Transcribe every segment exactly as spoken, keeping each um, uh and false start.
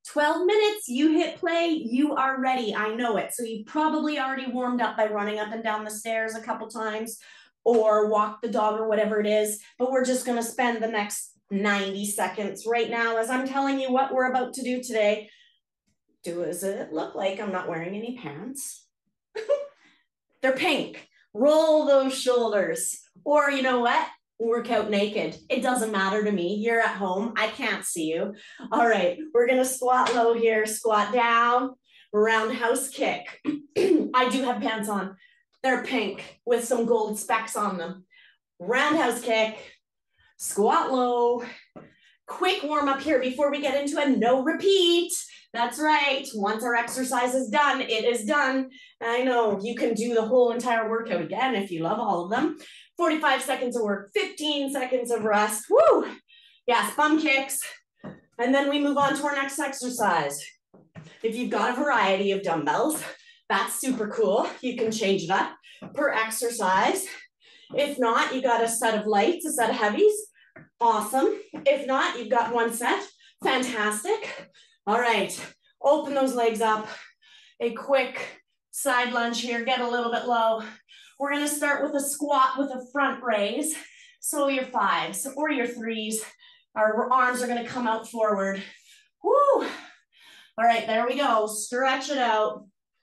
twelve minutes, you hit play, you are ready. I know it. So you probably already warmed up by running up and down the stairs a couple times or walk the dog or whatever it is. But we're just going to spend the next ninety seconds right now as I'm telling you what we're about to do today. Does it look like I'm not wearing any pants? They're pink. Roll those shoulders. Or you know what? Work out naked. It doesn't matter to me. You're at home. I can't see you. All right, we're going to squat low here. Squat down, roundhouse kick. I do have pants on. They're pink with some gold specks on them. Roundhouse kick, squat low. Quick warm up here before we get into a no repeat. That's right. Once our exercise is done, it is done. I know you can do the whole entire workout again if you love all of them. forty-five seconds of work, fifteen seconds of rest. Woo! Yes, bum kicks. And then we move on to our next exercise. If you've got a variety of dumbbells, that's super cool. You can change it up per exercise. If not, you got a set of lights, a set of heavies. Awesome. If not, you've got one set. Fantastic. All right, open those legs up. A quick side lunge here, get a little bit low. We're gonna start with a squat with a front raise. So your fives or your threes, our arms are gonna come out forward. Woo! All right, there we go. Stretch it out.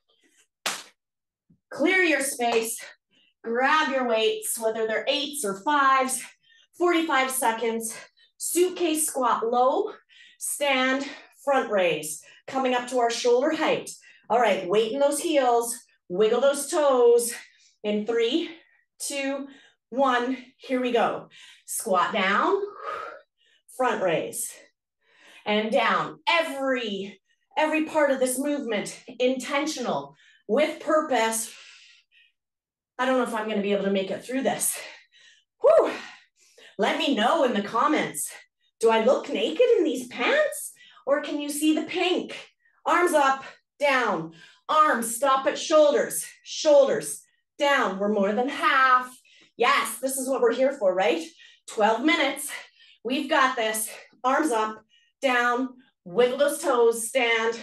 Clear your space. Grab your weights, whether they're eights or fives. forty-five seconds. Suitcase squat low. Stand, front raise. Coming up to our shoulder height. All right, weight in those heels. Wiggle those toes. In three, two, one, here we go. Squat down, front raise, and down. Every, every part of this movement, intentional, with purpose. I don't know if I'm gonna be able to make it through this. Whew. Let me know in the comments. Do I look naked in these pants? Or can you see the pink? Arms up, down. Arms stop at shoulders, shoulders. Down, we're more than half. Yes, this is what we're here for, right? twelve minutes, we've got this. Arms up, down, wiggle those toes, stand.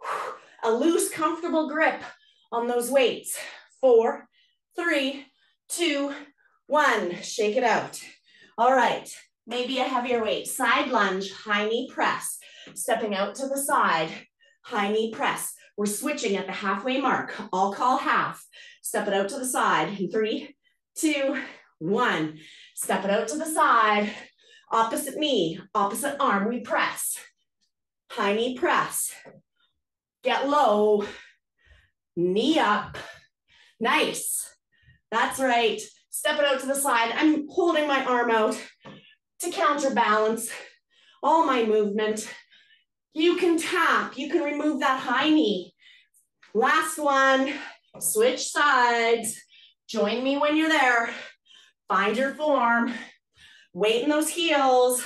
A loose, comfortable grip on those weights. Four, three, two, one, shake it out. All right, maybe a heavier weight. Side lunge, high knee press. Stepping out to the side, high knee press. We're switching at the halfway mark. I'll call half. Step it out to the side in three, two, one. Step it out to the side. Opposite knee, opposite arm, we press. High knee press. Get low. Knee up. Nice. That's right. Step it out to the side. I'm holding my arm out to counterbalance all my movement. You can tap. You can remove that high knee. Last one. Switch sides. Join me when you're there. Find your form. Weight in those heels.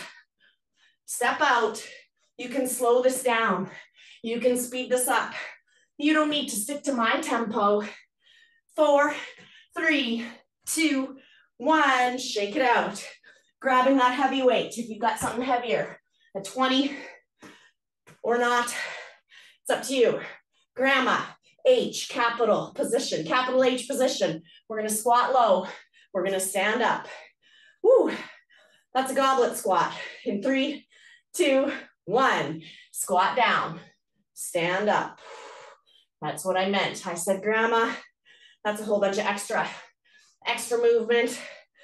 Step out. You can slow this down. You can speed this up. You don't need to stick to my tempo. Four, three, two, one. Shake it out. Grabbing that heavy weight. If you've got something heavier, a twenty or not, it's up to you. Grandma. H, capital position, capital H position. We're gonna squat low. We're gonna stand up. Woo, that's a goblet squat. In three, two, one. Squat down, stand up. That's what I meant. I said, grandma, that's a whole bunch of extra, extra movement.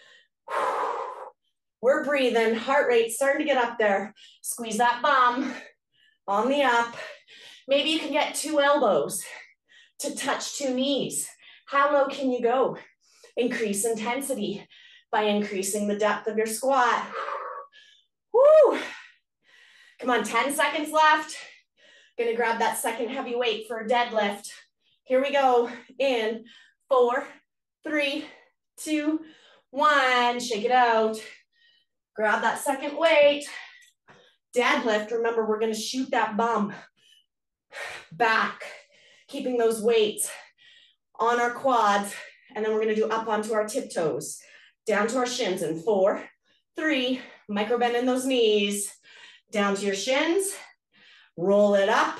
We're breathing, heart rate starting to get up there. Squeeze that bum on the up. Maybe you can get two elbows to touch two knees. How low can you go? Increase intensity by increasing the depth of your squat. Woo! Come on, ten seconds left. Gonna grab that second heavy weight for a deadlift. Here we go. In four, three, two, one. Shake it out. Grab that second weight. Deadlift. Remember, we're gonna shoot that bum back. Keeping those weights on our quads, and then we're gonna do up onto our tiptoes, down to our shins in four, three, micro bend in those knees, down to your shins, Roll it up,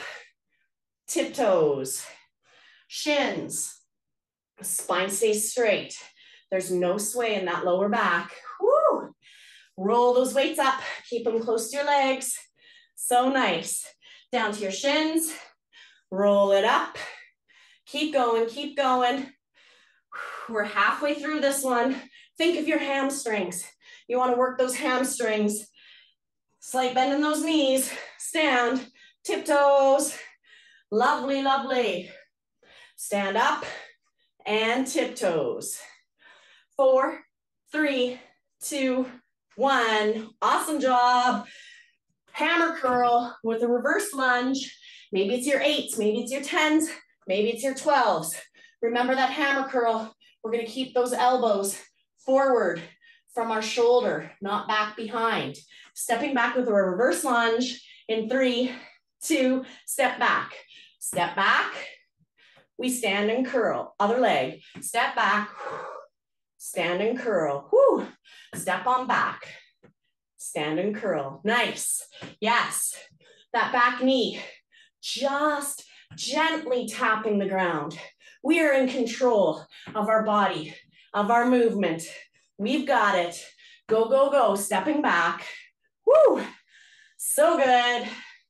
tiptoes, shins, spine stays straight. There's no sway in that lower back. Woo! Roll those weights up, keep them close to your legs. So nice. Down to your shins, roll it up. Keep going, keep going. We're halfway through this one. Think of your hamstrings. You want to work those hamstrings. Slight bend in those knees. Stand, tiptoes. Lovely, lovely. Stand up and tiptoes. Four, three, two, one. Awesome job. Hammer curl with a reverse lunge. Maybe it's your eights, maybe it's your tens, maybe it's your twelves. Remember that hammer curl. We're going to keep those elbows forward from our shoulder, not back behind. Stepping back with a reverse lunge in three, two, step back. Step back. We stand and curl. Other leg. Step back. Stand and curl. Whew. Step on back. Stand and curl. Nice. Yes. That back knee just gently tapping the ground. We are in control of our body, of our movement. We've got it. Go, go, go. Stepping back. Woo. So good.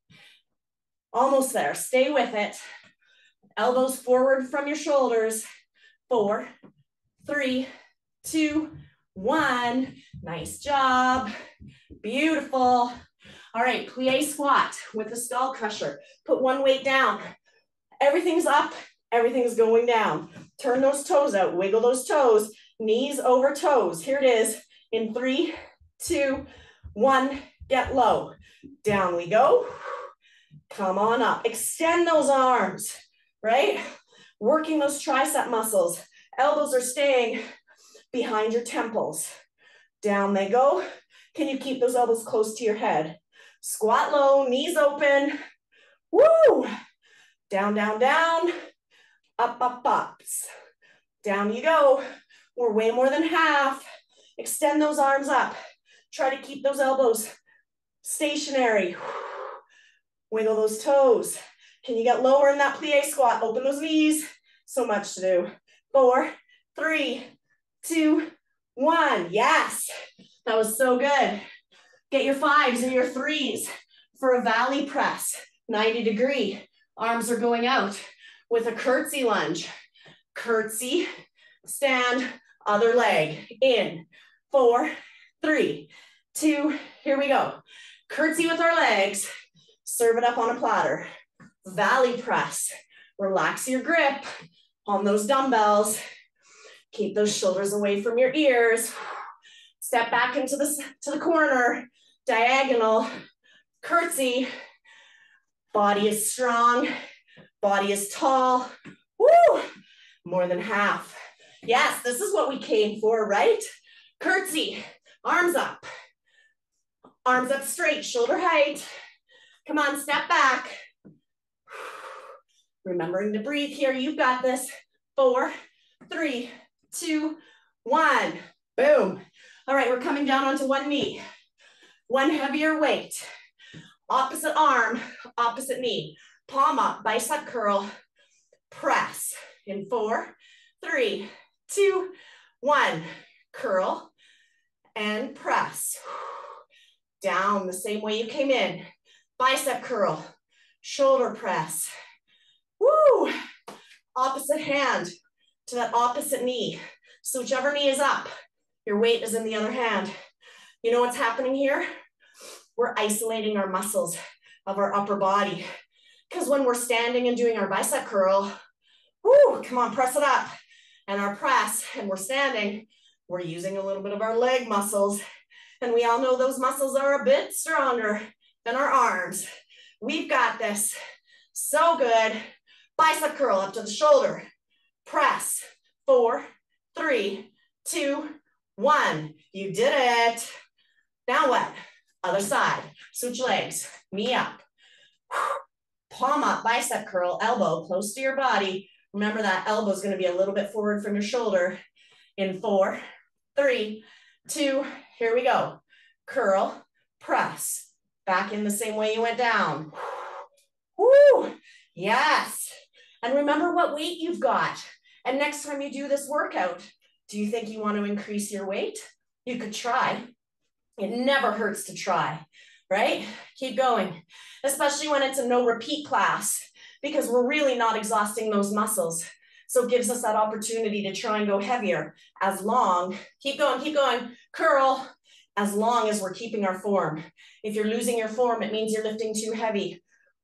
Almost there. Stay with it. Elbows forward from your shoulders. Four, three, two, one. Nice job. Beautiful. All right, plie squat with the skull crusher. Put one weight down. Everything's up, everything's going down. Turn those toes out, wiggle those toes, knees over toes. Here it is in three, two, one, get low. Down we go. Come on up. Extend those arms, right? Working those tricep muscles. Elbows are staying behind your temples. Down they go. Can you keep those elbows close to your head? Squat low, knees open. Woo! Down, down, down. Up, up, ups. Down you go. We're way more than half. Extend those arms up. Try to keep those elbows stationary. Wiggle those toes. Can you get lower in that plie squat? Open those knees. So much to do. Four, three, two, one. Yes, that was so good. Get your fives or your threes for a valley press. ninety degree. Arms are going out with a curtsy lunge. Curtsy, stand, other leg. In. Four, three, two, here we go. Curtsy with our legs. Serve it up on a platter. Valley press. Relax your grip on those dumbbells. Keep those shoulders away from your ears. Step back into the, to the corner. Diagonal. Curtsy. Body is strong. Body is tall. Woo! More than half. Yes, this is what we came for, right? Curtsy. Arms up. Arms up straight. Shoulder height. Come on, step back. Remembering to breathe here. You've got this. Four, three, two, one. Boom. All right, we're coming down onto one knee. One heavier weight. Opposite arm, opposite knee. Palm up, bicep curl. Press. In four, three, two, one. Curl and press. Down the same way you came in. Bicep curl. Shoulder press. Woo! Opposite hand to that opposite knee. So whichever knee is up, your weight is in the other hand. You know what's happening here? We're isolating our muscles of our upper body. Because when we're standing and doing our bicep curl, woo, come on, press it up. And our press, and we're standing, we're using a little bit of our leg muscles. And we all know those muscles are a bit stronger than our arms. We've got this. So good. Bicep curl up to the shoulder. Press. Four, three, two, one. You did it. Now what? Other side. Switch legs. Knee up. Palm up, bicep curl, elbow close to your body. Remember that elbow is going to be a little bit forward from your shoulder. In four, three, two, here we go. Curl, press. Back in the same way you went down. Woo! Yes. And remember what weight you've got. And next time you do this workout, do you think you want to increase your weight? You could try. It never hurts to try, right? Keep going, especially when it's a no repeat class, because we're really not exhausting those muscles. So it gives us that opportunity to try and go heavier as long, keep going, keep going, curl, as long as we're keeping our form. If you're losing your form, it means you're lifting too heavy.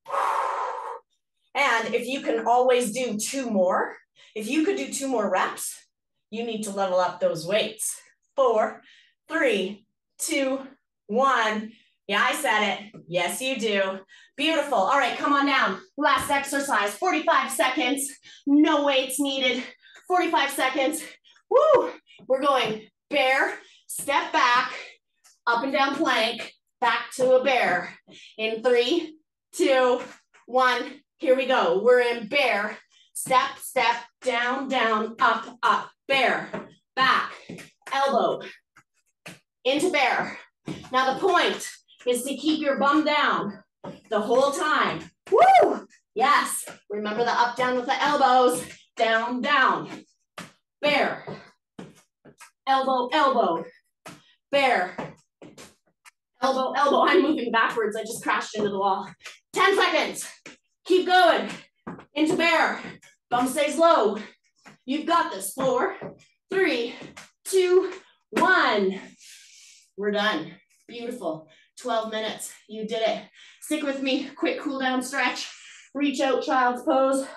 And if you can always do two more, if you could do two more reps, you need to level up those weights. Four, three, two, one. Yeah, I said it. Yes, you do. Beautiful. All right, come on down. Last exercise, forty-five seconds. No weights needed. forty-five seconds. Woo! We're going bear, step back, up and down plank, back to a bear. In three, two, one. Here we go. We're in bear, step, step, down, down, up, up, bear, back, elbow, into bear. Now the point is to keep your bum down the whole time. Woo! Yes. Remember the up, down with the elbows. Down, down. Bear. Elbow, elbow. Bear. Elbow, elbow. I'm moving backwards. I just crashed into the wall. ten seconds. Keep going. Into bear. Bum stays low. You've got this. Four, three, two, one. We're done. Beautiful. twelve minutes. You did it. Stick with me. Quick cool down stretch. Reach out, child's pose.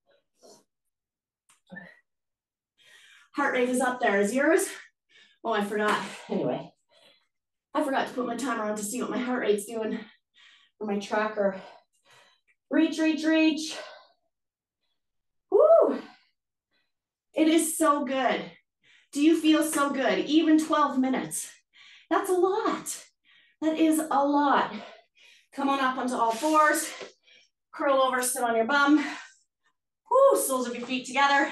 Heart rate is up there. Is yours? Oh, I forgot. Anyway, I forgot to put my timer on to see what my heart rate's doing for my tracker. Reach, reach, reach. Woo! It is so good. Do you feel so good? Even twelve minutes. That's a lot. That is a lot. Come on up onto all fours. Curl over, sit on your bum. Woo, soles of your feet together.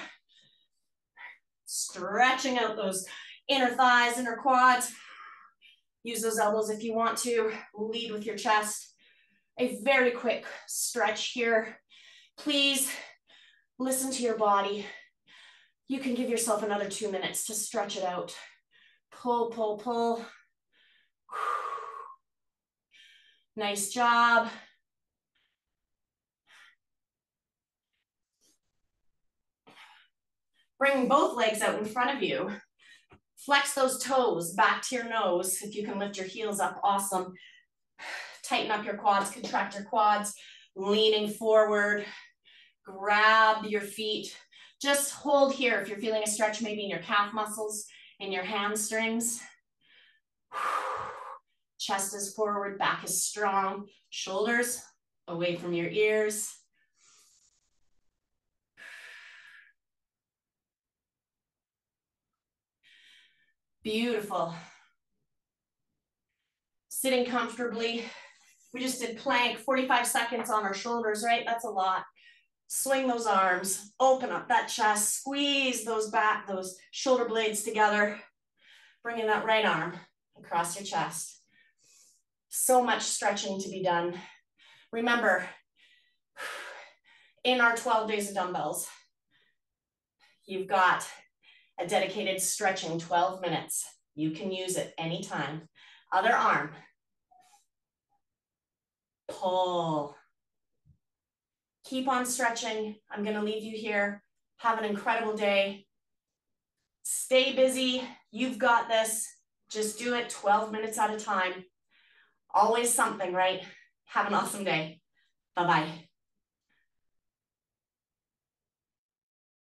Stretching out those inner thighs, inner quads. Use those elbows if you want to. Lead with your chest. A very quick stretch here. Please listen to your body. You can give yourself another two minutes to stretch it out. Pull, pull, pull. Nice job. Bring both legs out in front of you. Flex those toes back to your nose. If you can lift your heels up, awesome. Tighten up your quads, contract your quads, leaning forward. Grab your feet. Just hold here if you're feeling a stretch, maybe in your calf muscles, in your hamstrings. Chest is forward, back is strong. Shoulders away from your ears. Beautiful. Sitting comfortably. We just did plank, forty-five seconds on our shoulders, right? That's a lot. Swing those arms, open up that chest, squeeze those back, those shoulder blades together. Bringing that right arm across your chest. So much stretching to be done. Remember, in our twelve days of dumbbells, you've got a dedicated stretching twelve minutes. You can use it anytime. Other arm. Pull. Keep on stretching. I'm going to leave you here. Have an incredible day. Stay busy. You've got this. Just do it twelve minutes at a time. Always something, right? Have an awesome day. Bye-bye.